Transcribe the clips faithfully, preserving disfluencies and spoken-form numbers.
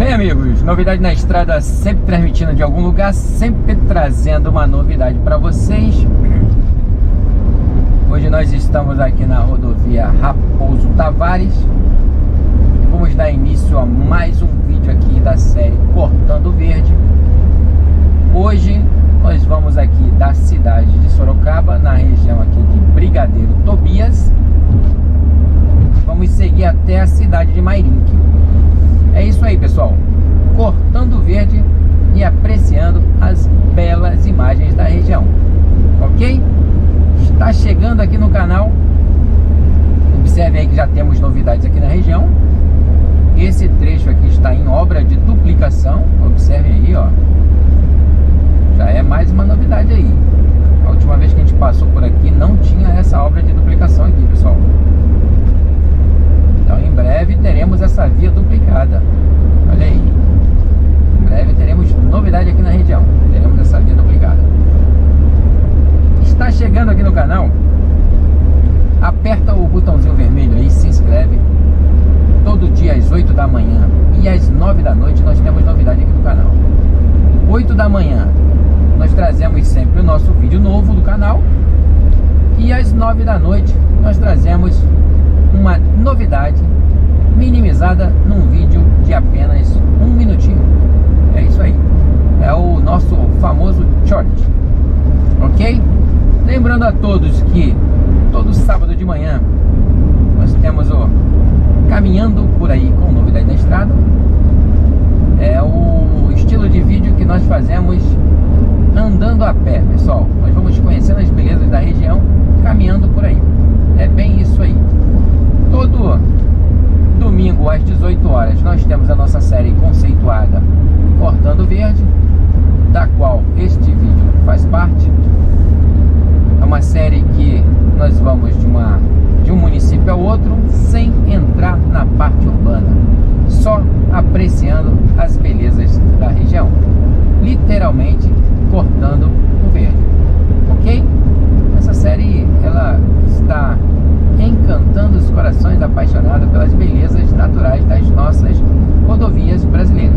bem, amigos? Novidade na estrada, sempre transmitindo de algum lugar, sempre trazendo uma novidade para vocês. Hoje nós estamos aqui na rodovia Raposo Tavares e vamos dar início a mais um vídeo aqui da série Cortando Verde. Hoje nós vamos aqui da cidade de Sorocaba, na região aqui de Brigadeiro Tobias. Vamos seguir até a cidade de Mairinque. É isso aí, pessoal, cortando verde e apreciando as belas imagens da região, ok? Está chegando aqui no canal, observe aí que já temos novidades aqui na região. Esse trecho aqui está em obra de duplicação, observe aí, ó. Já é mais uma novidade aí. A última vez que a gente passou por aqui não tinha essa obra de duplicação aqui, pessoal. Então em breve teremos essa via duplicada. Olha aí. Em breve teremos novidade aqui na região. Teremos essa via duplicada. Está chegando aqui no canal, aperta o botãozinho vermelho aí, se inscreve. Todo dia às oito da manhã e às nove da noite nós temos novidade aqui no canal. oito da manhã nós trazemos sempre o nosso vídeo novo do canal. E às nove da noite nós trazemos uma novidade minimizada num vídeo de apenas um minutinho. É isso aí. É o nosso famoso short. Ok? Lembrando a todos que todo sábado de manhã nós temos o Caminhando por Aí com Novidade na Estrada. É o estilo de vídeo que nós fazemos andando a pé, pessoal. Nós vamos conhecendo as belezas da região caminhando por aí. É bem isso aí. Todo domingo às dezoito horas nós temos a nossa série conceituada Cortando Verde, da qual este vídeo faz parte. É uma série que nós vamos de, uma, de um município ao outro sem entrar na parte urbana, só apreciando as belezas da região, literalmente cortando o verde, ok? Essa série ela está encantando os corações apaixonados pelas belezas naturais das nossas rodovias brasileiras.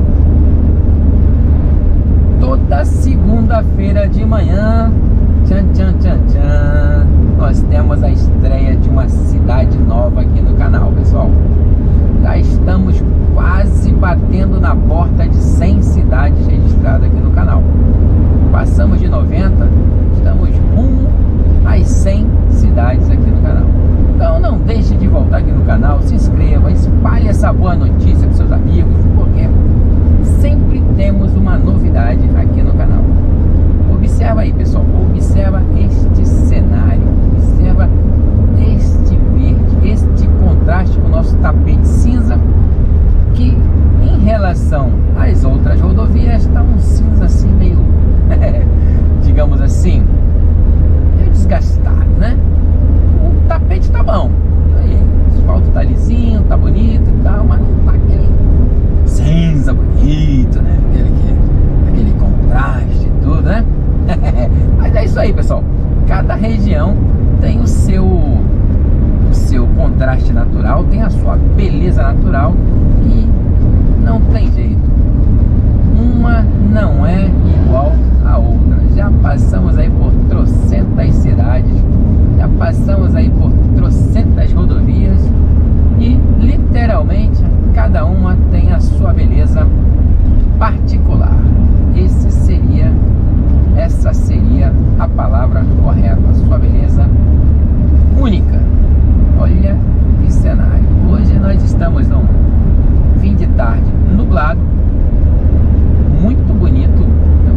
Toda segunda-feira de manhã, tchan, tchan, tchan, tchan, nós temos a estreia de uma cidade nova aqui no canal, pessoal. Já estamos quase batendo na porta de cem cidades registradas aqui no canal. Passamos de noventa, estamos rumo às cem cidades aqui no canal. Então não deixe de voltar aqui no canal, se inscreva, espalhe essa boa notícia com seus amigos, porque sempre temos uma novidade aqui no canal. Observa aí, pessoal, observa este cenário, observa este verde, este contraste com o nosso tapete cinza, que em relação às outras rodovias está um cinza assim meio, digamos assim, meio desgastado, né? O tapete tá bom, aí, o asfalto tá lisinho, tá bonito e tal, mas não tá aquele cinza bonito, né? Aquele, aquele contraste e tudo, né? Mas é isso aí, pessoal. Cada região tem o seu, o seu contraste natural, tem a sua beleza natural e não tem jeito. Uma não é igual a outra. Já passamos aí por trocentas cidades, já passamos aí por trocentas rodovias e literalmente cada uma tem a sua beleza particular. Esse seria, essa seria a palavra correta, a sua beleza única. Olha que cenário. Hoje nós estamos num fim de tarde nublado, muito bonito.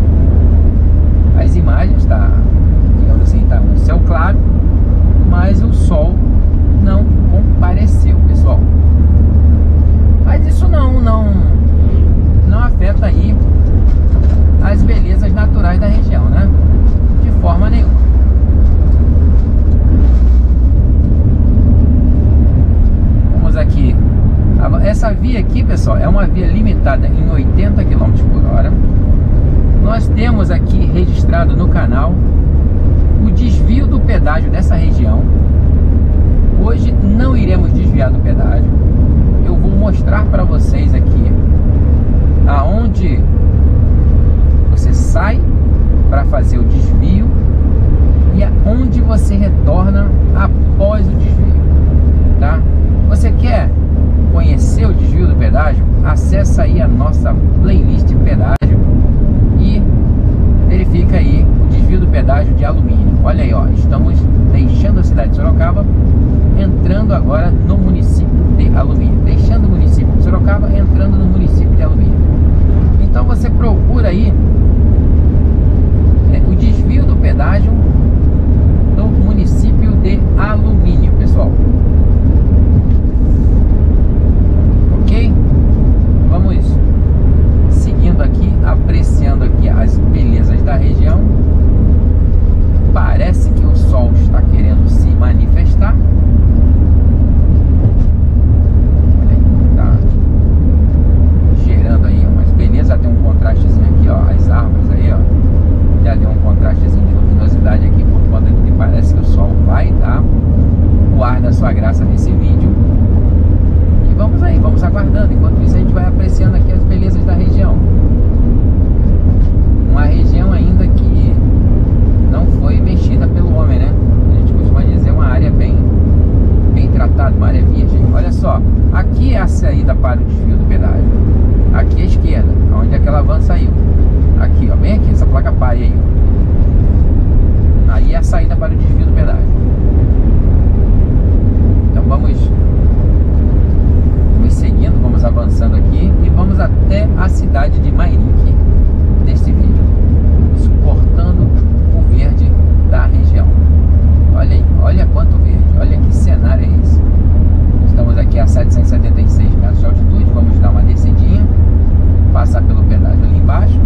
As imagens tá, digamos assim, tá um céu claro, mas o sol não compareceu, pessoal. Mas isso não, não, não afeta aí as belezas naturais da região, né? De forma nenhuma. Vamos aqui. Essa via aqui, pessoal, é uma via limitada em oitenta quilômetros por hora. Nós temos aqui registrado no canal o desvio do pedágio dessa região. Hoje não iremos desviar do pedágio. Eu vou mostrar para vocês aqui nossa playlist pedágio e verifica aí o desvio do pedágio de alumínio. Olha aí, ó, estamos deixando a cidade de Sorocaba, entrando agora no município de Alumínio, deixando o município de Sorocaba, entrando no município de Alumínio. Então você procura aí é, o desvio do pedágio no município de Alumínio, pessoal. Ok? Vamos seguindo aqui, apreciando aqui as belezas da região. Parece que o sol está querendo se manifestar. Olha aí, tá gerando aí umas belezas. Tem um contrastezinho aqui, ó, as árvores aí, ó, já deu um contrastezinho de luminosidade aqui por conta de que parece que o sol vai dar o ar da sua graça nesse vídeo. E vamos aí, vamos aguardando. Enquanto isso a gente vai apreciando aqui as belezas da região. Uma região ainda que não foi mexida pelo homem, né? A gente costuma dizer uma área bem, bem tratada, uma área virgem. Olha só, aqui é a saída para o desvio do pedágio. Aqui à esquerda, onde aquela van saiu. Aqui, ó, bem aqui, essa placa pare aí. Aí é a saída para o desvio do pedágio. Então vamos, vamos seguindo, vamos avançando aqui e vamos até a cidade de Mairinque neste vídeo, suportando o verde da região. Olha aí, olha quanto verde, olha que cenário é esse. Estamos aqui a setecentos e setenta e seis metros de altitude, vamos dar uma descidinha, passar pelo pedágio ali embaixo.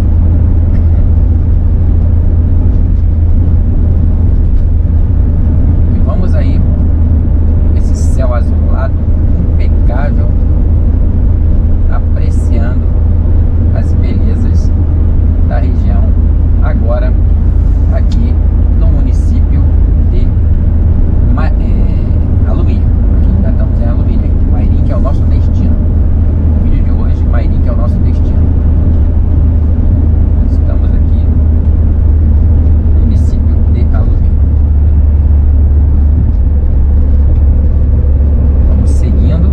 E vamos aí, esse céu azulado impecável, apreciando as belezas da região, agora aqui no município de Ma é, Alumínio. Aqui ainda estamos em Alumínio. Mairinque é o nosso destino. O vídeo de hoje, Mairinque é o nosso destino. Estamos aqui no município de Alumínio. Vamos seguindo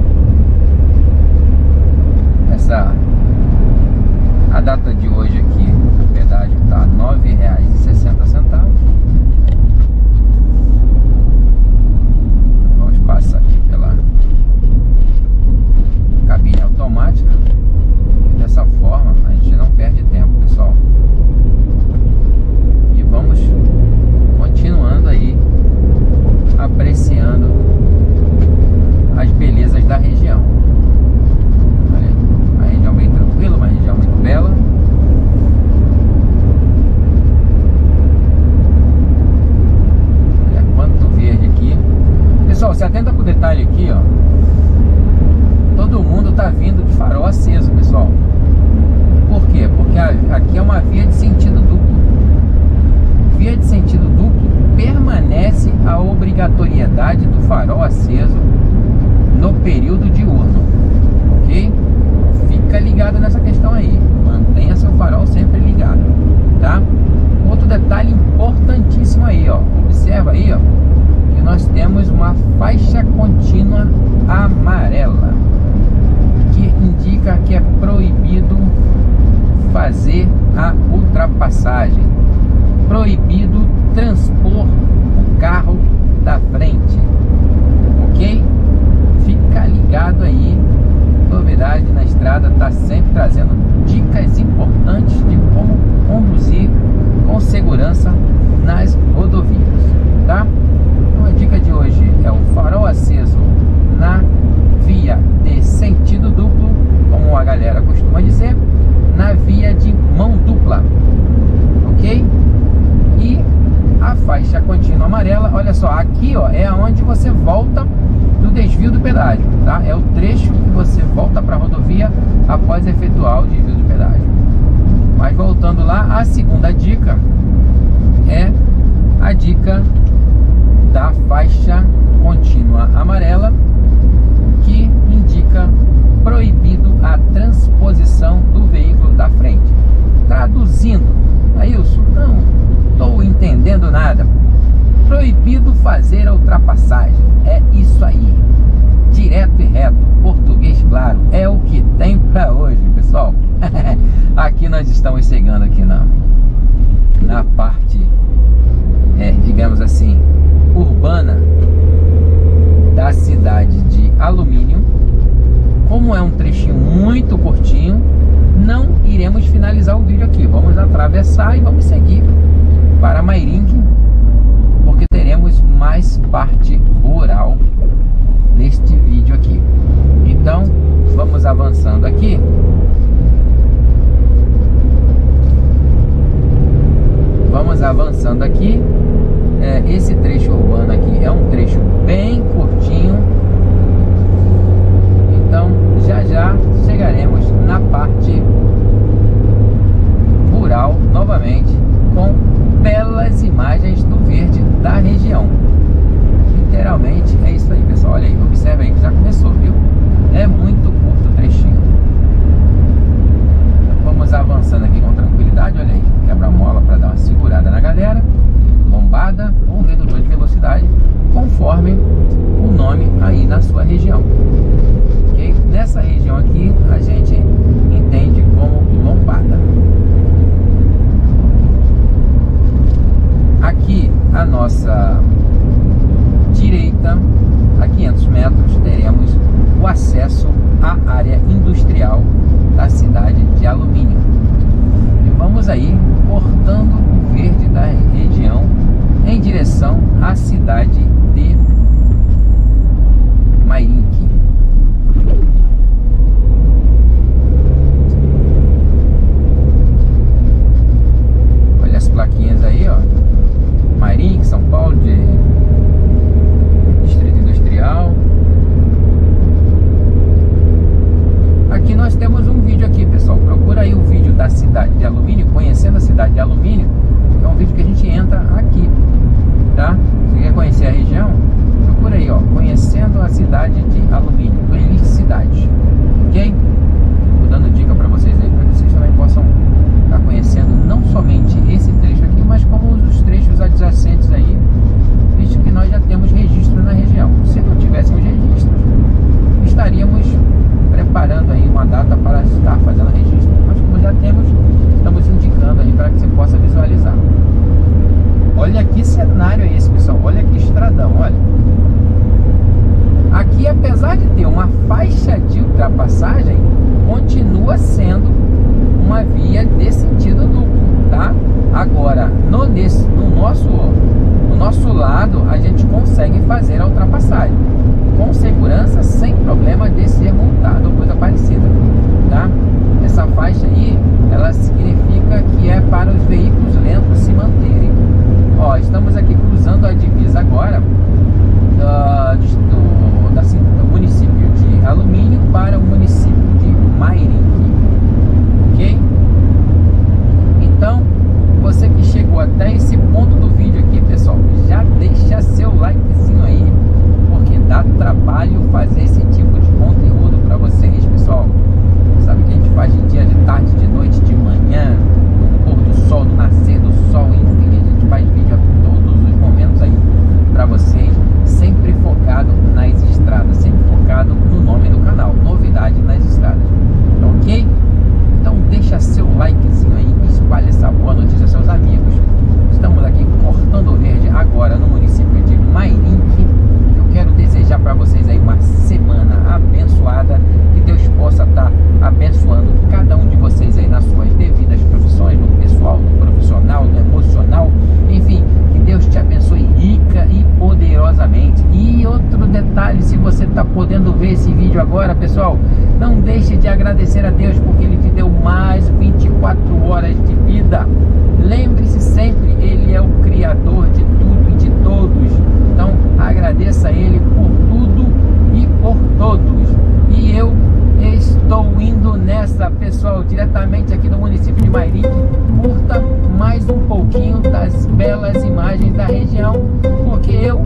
essa. A data de hoje aqui, o pedágio está nove reais e sessenta centavos. Vamos passar aqui pela cabine automática. E dessa forma a gente não perde tempo, pessoal. E vamos continuando aí, apreciando as belezas da região. Olha aí, uma região bem tranquila, uma região muito bela. Olha quanto verde aqui. Pessoal, você atenta com o detalhe aqui, ó. Todo mundo tá vindo de farol aceso, pessoal. Por quê? Porque aqui é uma via de sentido duplo. Via de sentido duplo, permanece a obrigatoriedade do farol aceso no período diurno, ok? Fica ligado nessa questão aí, mantenha seu farol sempre ligado, tá? Outro detalhe importantíssimo aí, ó, observa aí, ó, que nós temos uma faixa contínua amarela, que indica que é proibido fazer a ultrapassagem, proibido transpor o carro da frente, ok? Fica ligado aí. Novidade na estrada, está sempre trazendo dicas importantes de como conduzir com segurança nas rodovias, tá? Então a dica de hoje é o farol aceso na via de sentido duplo, como a galera costuma dizer, na via de mão dupla, ok? E a faixa contínua amarela, olha só, aqui ó, é onde você volta do desvio do pedágio, tá? É o trecho que você volta para a rodovia após efetuar o desvio do pedágio. Mas voltando lá, a segunda dica é a dica da faixa contínua amarela, que indica proibido a transposição do veículo da frente. Traduzindo, Ailson, não estou entendendo nada. Proibido fazer a ultrapassagem. É isso aí. Direto e reto. Português claro. É o que tem para hoje, pessoal. Alumínio. Como é um trechinho muito curtinho, não iremos finalizar o vídeo aqui. Vamos atravessar e vamos seguir para Mairinque, porque teremos mais parte rural neste vídeo aqui. Então, vamos avançando aqui. Vamos avançando aqui. É, esse trecho urbano aqui é um trecho bem curtinho. Então, já já chegaremos na parte rural novamente, com belas imagens do verde da região. Literalmente é isso aí, pessoal. Olha aí, observa aí que já começou, viu? É muito curto o trechinho. Vamos avançando aqui com tranquilidade. Olha aí, quebra-mola para dar uma segurada na galera, lombada ou redutor de velocidade, conforme o nome aí na sua região. Okay? Nessa região aqui a gente entende como lombada. Aqui a nossa direita, a quinhentos metros, teremos o acesso à área industrial da cidade de Alumínio. E vamos aí cortando o verde da região em direção à cidade de Mairinque. Olha as plaquinhas aí, ó. Mairinque, São Paulo, de Distrito Industrial. Aqui nós temos um vídeo aqui, pessoal. Procura aí o vídeo da cidade de Alumínio, conhecendo a cidade de Alumínio. É um vídeo que a gente entra aqui, tá? Se quer conhecer a região, procura aí, ó, conhecendo a cidade de Alumínio, playlist cidade, ok? Vou dando dica para vocês aí, para que vocês também possam estar conhecendo não somente esse trecho aqui, mas como os trechos adjacentes aí, visto que nós já temos registro na região. Se não tivéssemos registros, estaríamos preparando aí uma data para estar fazendo registro, mas como já temos, estamos indicando aí para que você possa visualizar. Olha que cenário é esse, pessoal. Olha que estradão, olha. Aqui, apesar de ter uma faixa de ultrapassagem, continua sendo uma via de sentido duplo, tá? Agora, no, nesse, no, nosso, no nosso lado, a gente consegue fazer a ultrapassagem com segurança, sem problema de ser multado ou coisa parecida, tá? Essa faixa aí, ela significa que é para os veículos lentos se manterem. Ó, estamos aqui cruzando a divisa agora do, do, da, do município de Alumínio para o município de Mairinque, ok? Então, você que chegou até esse ponto do vídeo aqui, pessoal, já deixa seu likezinho aí, porque dá trabalho fazer esse tipo de conteúdo para vocês, pessoal. Sabe que a gente faz de dia, de tarde, de noite, de manhã, no pôr do sol, no nascer do sol, enfim, a gente faz vídeo a todos os momentos aí para vocês, sempre focado nas estradas, sempre focado no nome do canal, novidade nas estradas, ok? Então deixa seu likezinho aí, espalhe essa boa notícia aos seus amigos. Estamos aqui cortando o verde agora no município de Mairinque. Eu quero desejar para vocês aí uma semana abençoada, que Deus possa estar abençoando cada um de vocês aí nas suas devidas profissões, no pessoal, no profissional, no emocional, enfim, que Deus te abençoe rica e poderosamente. E outro detalhe, se você está podendo ver esse vídeo agora, pessoal, não deixe de agradecer a Deus, porque Ele te deu mais vinte e quatro horas de vida. Lembre-se sempre, Ele é o Criador de tudo e de todos. Então agradeça a Ele por tudo e por todos. E eu estou indo nessa, pessoal, diretamente aqui do município de Mairinque. Curta mais um pouquinho das belas imagens da região, porque eu